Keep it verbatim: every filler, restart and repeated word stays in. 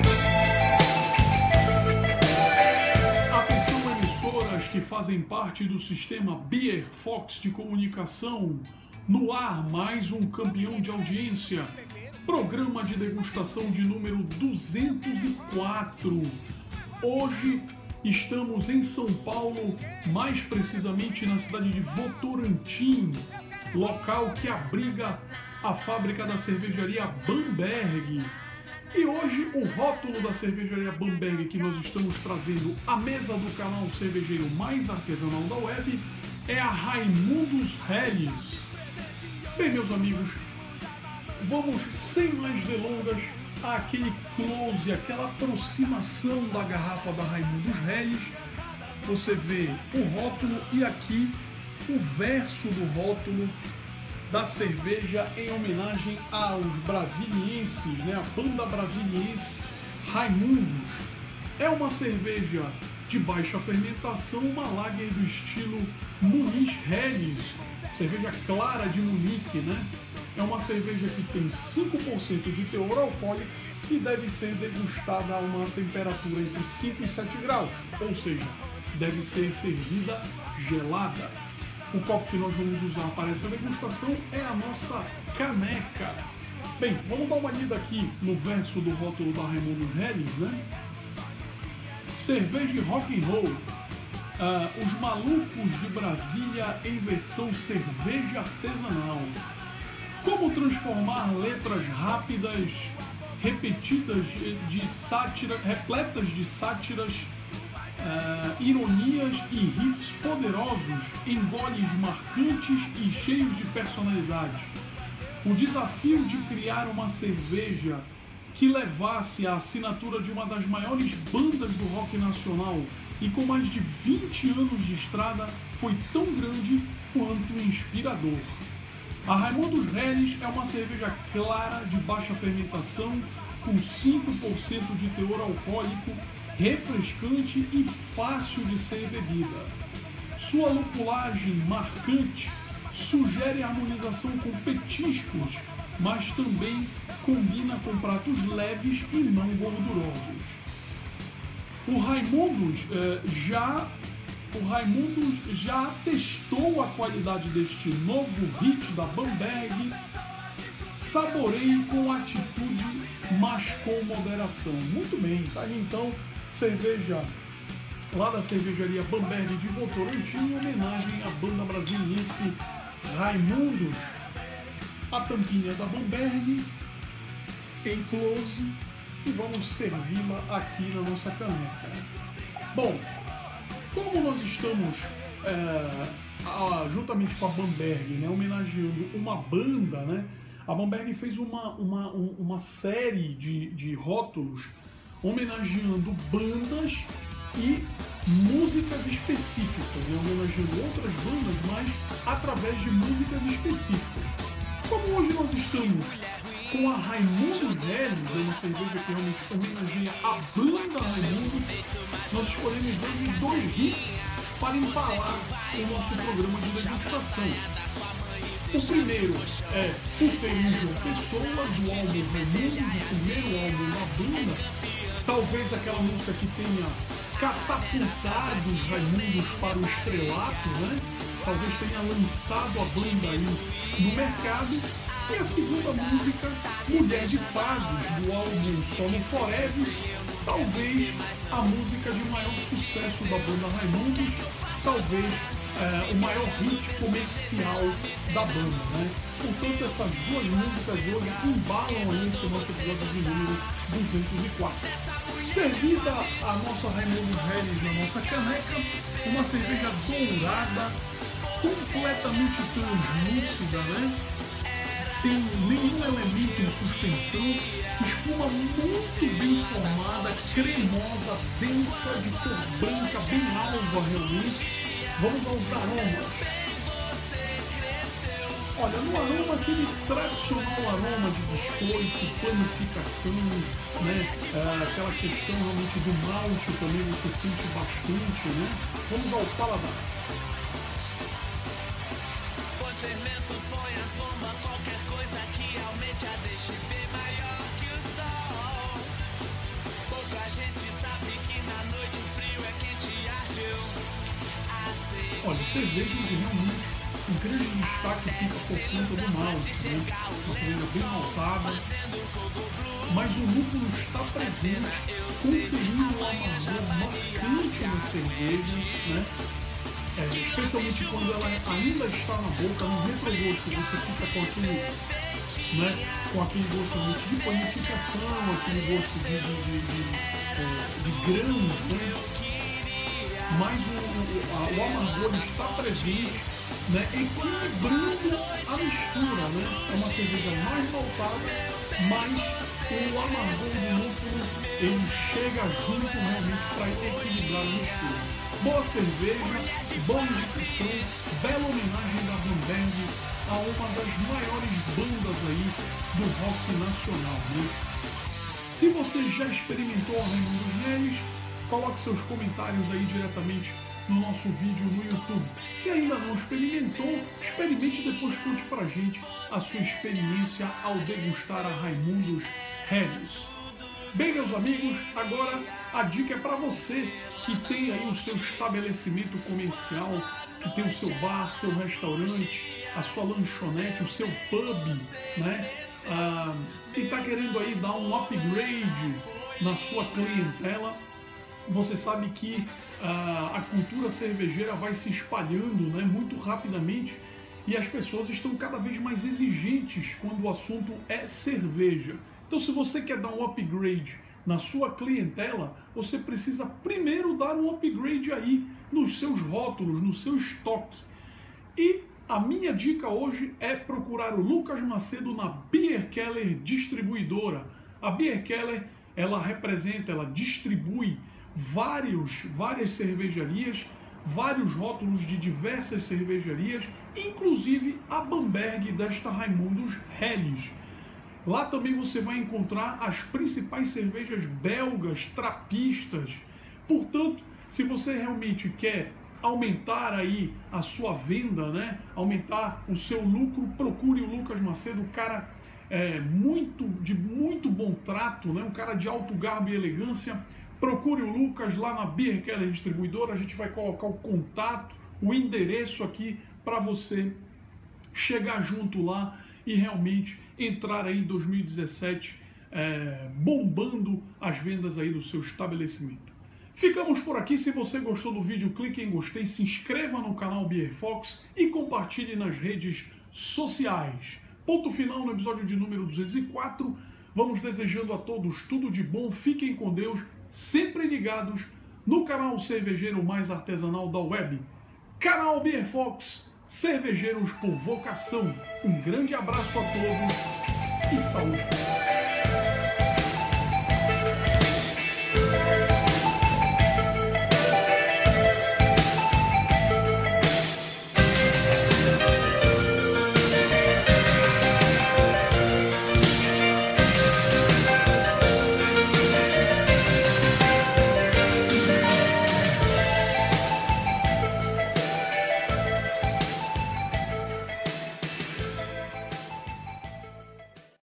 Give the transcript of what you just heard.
Que fazem parte do sistema Beer Fox de comunicação. No ar, mais um campeão de audiência. Programa de degustação de número duzentos e quatro. Hoje estamos em São Paulo, mais precisamente na cidade de Votorantim, local que abriga a fábrica da cervejaria Bamberg. E hoje o rótulo da cervejaria Bamberg que nós estamos trazendo à mesa do canal cervejeiro mais artesanal da web é a Raimundos Helles. Bem, meus amigos, vamos sem mais delongas àquele close, aquela aproximação da garrafa da Raimundos Helles. Você vê o rótulo e aqui o verso do rótulo da cerveja em homenagem aos brasilienses, né? A banda brasiliense Raimundos. É uma cerveja de baixa fermentação, uma lager do estilo Muniz Helles, cerveja clara de Munique, né? É uma cerveja que tem cinco por cento de teor alcoólico e deve ser degustada a uma temperatura entre cinco e sete graus, ou seja, deve ser servida gelada. O copo que nós vamos usar para essa degustação é a nossa caneca. Bem, vamos dar uma lida aqui no verso do rótulo da Raimundos Helles, né? Cerveja e rock and roll. Uh, os malucos de Brasília em versão cerveja artesanal. Como transformar letras rápidas, repetidas de sátira, repletas de sátiras, Uh, ironias e riffs poderosos em goles marcantes e cheios de personalidade. O desafio de criar uma cerveja que levasse a assinatura de uma das maiores bandas do rock nacional e com mais de vinte anos de estrada foi tão grande quanto inspirador. A Raimundos Helles é uma cerveja clara de baixa fermentação com cinco por cento de teor alcoólico, refrescante e fácil de ser bebida. Sua lupulagem marcante sugere harmonização com petiscos, mas também combina com pratos leves e não gordurosos. O Raimundos eh, já o Raimundos já atestou a qualidade deste novo hit da Bamberg. Saboreie com atitude, mas com moderação. Muito bem, tá aí então cerveja lá da cervejaria Bamberg de Votorantim, em homenagem à banda brasiliense Raimundos. A tampinha da Bamberg em close e vamos servi-la aqui na nossa caneca. Bom, como nós estamos é, a, juntamente com a Bamberg, né, homenageando uma banda, né, a Bamberg fez uma, uma, uma série de, de rótulos homenageando bandas e músicas específicas, né? Homenageando outras bandas, mas através de músicas específicas. Como hoje nós estamos com a Raimundos Helles, uma cerveja que realmente homenageia a banda Raimundos, nós escolhemos hoje dois hits para empalar o nosso programa de degustação. O primeiro é O Perujo Pessoa, do álbum Raimundos, o primeiro álbum da banda. Talvez aquela música que tenha catapultado os Raimundos para o estrelato, né? Talvez tenha lançado a banda aí no mercado. E a segunda música, Mulher de Fases, do álbum Sono Forever. Talvez a música de maior sucesso da banda Raimundos, talvez é, o maior hit comercial da banda, né? Portanto, essas duas músicas hoje embalam aí esse nosso episódio de número duzentos e quatro. Servida a nossa Raimundos Helles na nossa caneca, uma cerveja dourada, completamente translúcida, né? Sem nenhum elemento em suspensão, espuma muito bem formada, cremosa, densa, de cor branca, bem alva realmente. Vamos aos aromas. Olha, no aroma, aquele tradicional aroma de biscoito, panificação, né? É, aquela questão realmente do malte também você sente bastante, né? Vamos ao paladar. Põe fermento, põe as bombas, qualquer coisa que aumente a deixe bem maior que o sol. Olha, cerveja realmente o grande destaque fica por conta do malte, né? Uma cerveja bem maltada, mas o lúpulo está presente, conferindo um amargor marcante na cerveja, né? É, especialmente quando ela ainda está na boca, no retrogosto, você fica com aquele, né, com aquele gosto de panificação, aquele gosto de, de, de, de, é, de grãos, né? Mas o, o, a, o amargor está presente, né, equilibrando a mistura, né? É uma cerveja mais maltada, mas o amargor do lúpulo ele chega junto realmente para equilibrar a mistura. Boa cerveja, boa indicação, bela homenagem da Bamberg a uma das maiores bandas aí do rock nacional, né? Se você já experimentou a Raimundos Neves, coloque seus comentários aí diretamente no nosso vídeo no YouTube. Se ainda não experimentou, experimente e depois conte pra gente a sua experiência ao degustar a Raimundos Neves. Bem, meus amigos, agora a dica é para você que tem aí o seu estabelecimento comercial, que tem o seu bar, seu restaurante, a sua lanchonete, o seu pub, né? Ah, e está querendo aí dar um upgrade na sua clientela. Você sabe que ah, a cultura cervejeira vai se espalhando, né, muito rapidamente e as pessoas estão cada vez mais exigentes quando o assunto é cerveja. Então, se você quer dar um upgrade na sua clientela, você precisa primeiro dar um upgrade aí nos seus rótulos, no seu estoque. E a minha dica hoje é procurar o Lucas Macedo na Bierkeller Distribuidora. A Bierkeller, ela representa, ela distribui vários, várias cervejarias, vários rótulos de diversas cervejarias, inclusive a Bamberg desta Raimundos Helles. Lá também você vai encontrar as principais cervejas belgas, trapistas. Portanto, se você realmente quer aumentar aí a sua venda, né, aumentar o seu lucro, procure o Lucas Macedo, um cara é, muito, de muito bom trato, né, um cara de alto garbo e elegância. Procure o Lucas lá na Bierkeller Distribuidora, a gente vai colocar o contato, o endereço aqui para você chegar junto lá e realmente entrar aí em dois mil e dezessete é, bombando as vendas aí do seu estabelecimento. Ficamos por aqui. Se você gostou do vídeo, clique em gostei, se inscreva no canal BierFox e compartilhe nas redes sociais. Ponto final no episódio de número duzentos e quatro. Vamos desejando a todos tudo de bom, fiquem com Deus, sempre ligados no canal cervejeiro mais artesanal da web, canal BierFox. Cervejeiros por vocação. Um grande abraço a todos e saúde.